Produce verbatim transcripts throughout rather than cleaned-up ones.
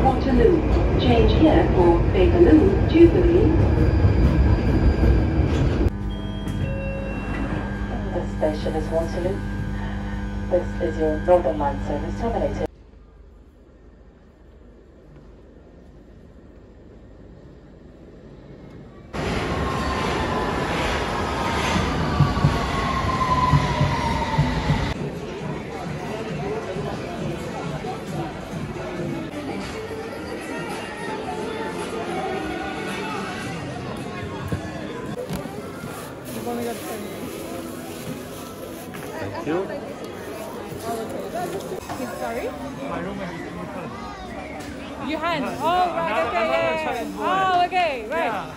Waterloo. Change here for Bakerloo, Jubilee. This station is Waterloo. This is your Northern Line service terminated. Thank you. Sorry? You hand? Oh, right, okay, yeah, yeah, yeah. Oh, okay, right.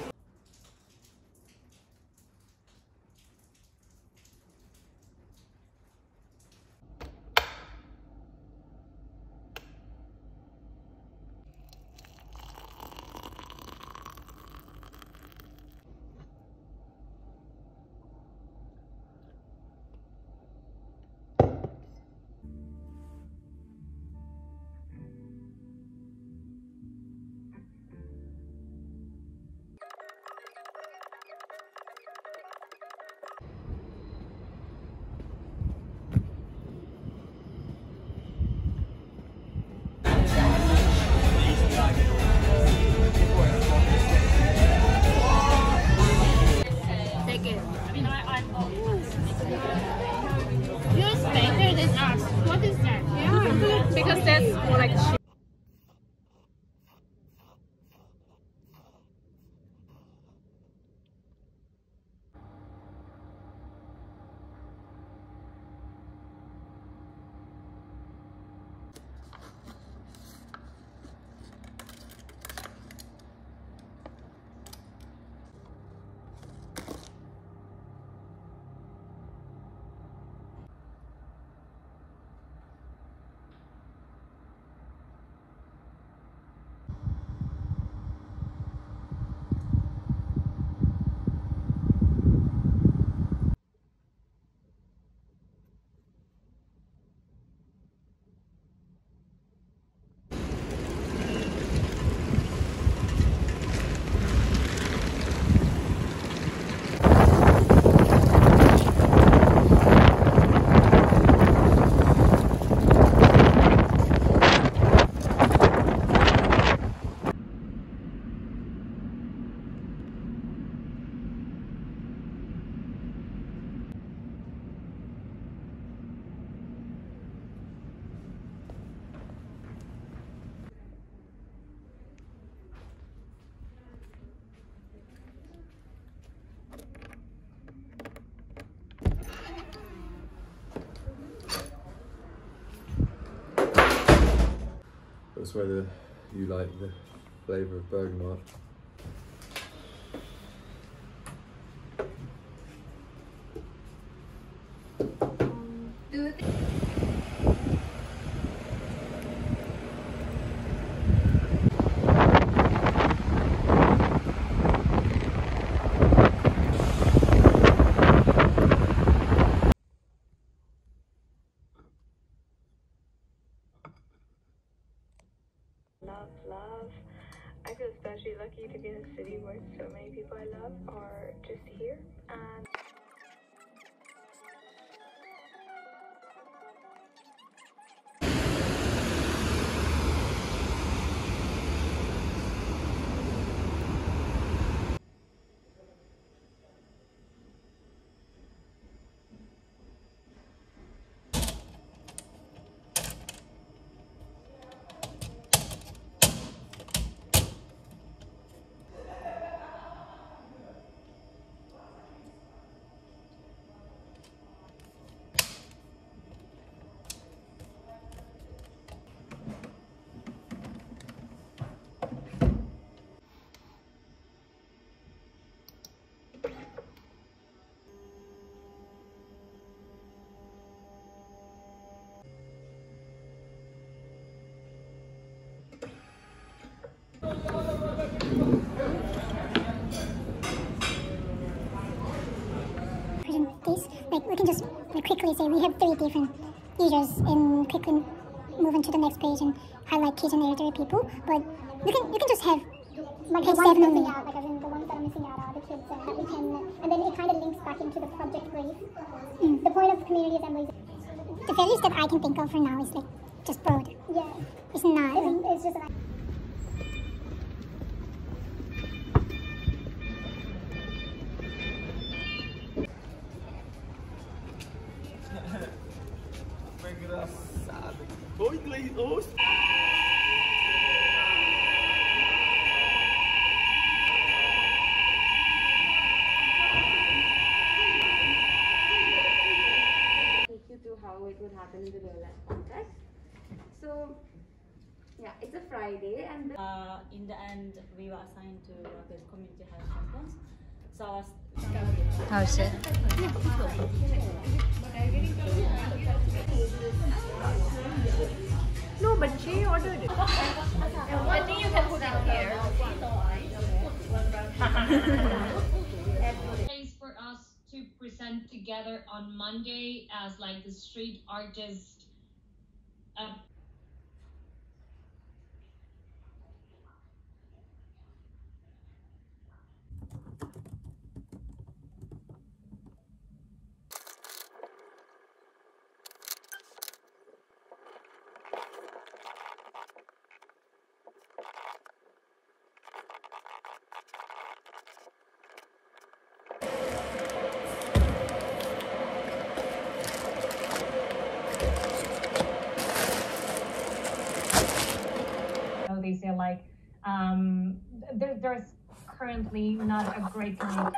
What is that? Yeah. Because that's more like shit. That's whether you like the flavour of bergamot. Love, love. I feel especially lucky to be in a city where so many people I love are just here. And This, like, we can just like, quickly say we have three different users in quickly move on to the next page and highlight kids and elderly people, but you can you can just have like page seven only. Out, like as in the ones that are missing out are the kids uh, that we can, and then it kind of links back into the project brief. Mm. The point of community assemblies. The values that I can think of for now is like just broad. Yeah, it's not. It's, it's just. An Engraçado. Oi, inglês. Oi. Take you through how it would happen in the real life context. So, yeah, it's a Friday, and the uh, in the end, we were assigned to work with community health champions. So I was. How's it? no, but she ordered it. I think you can put it here. Place for us to present together on Monday as like the street artist. Uh, They say like um, there, there's currently not a great community.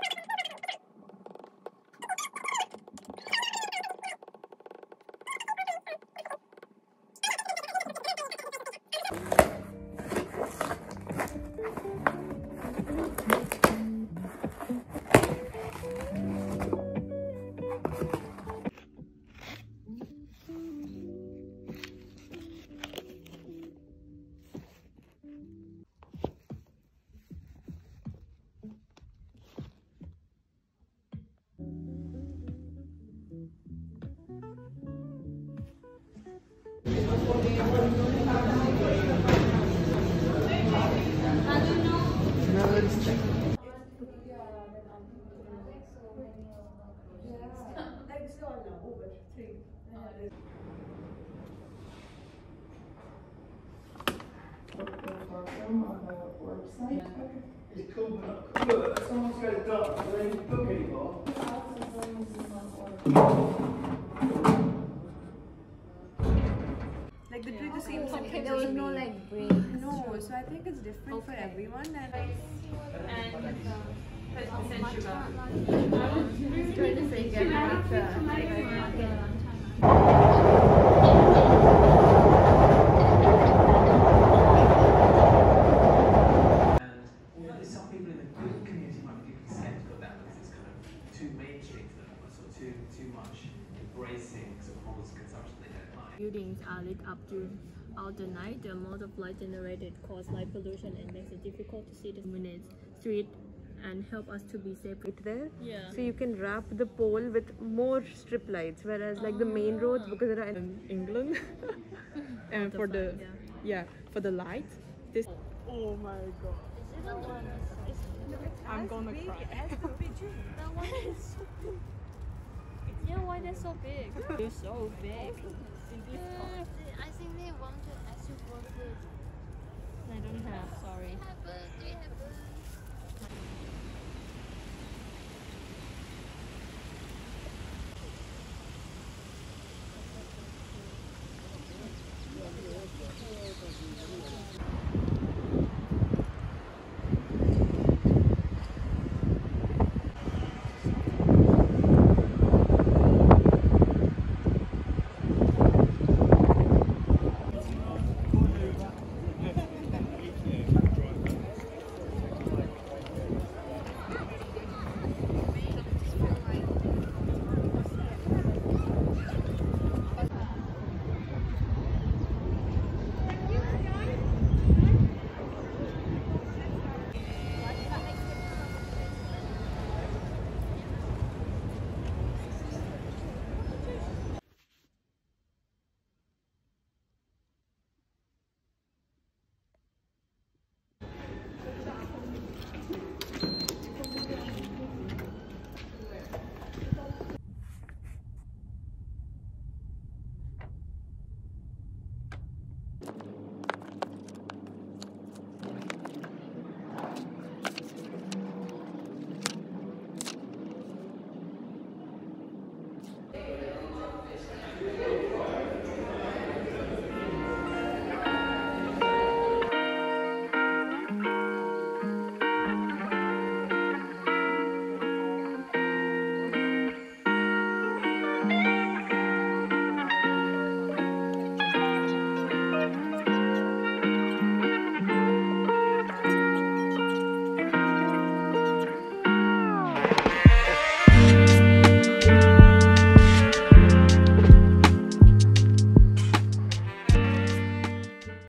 It's cool, but not cool. Someone's got it dark, so they don't book anymore. like they play the same song. There was no like break. No, so I think it's different okay. for everyone. And and trying to say get some people in the good community might be concerned about that because it's kind of too mainstream for them, or sort of too too much embracing sort of models of consumption they don't like. Buildings are lit up throughout the night. The amount of light generated causes light pollution and makes it difficult to see the illuminate street and help us to be safe. Right there, yeah. So you can wrap the pole with more strip lights, whereas like the main roads, because they're in England, and for the yeah. yeah for the lights, this. Oh my god. I'm gonna cry. That one is so big. Yeah, why they're so big? They're so big.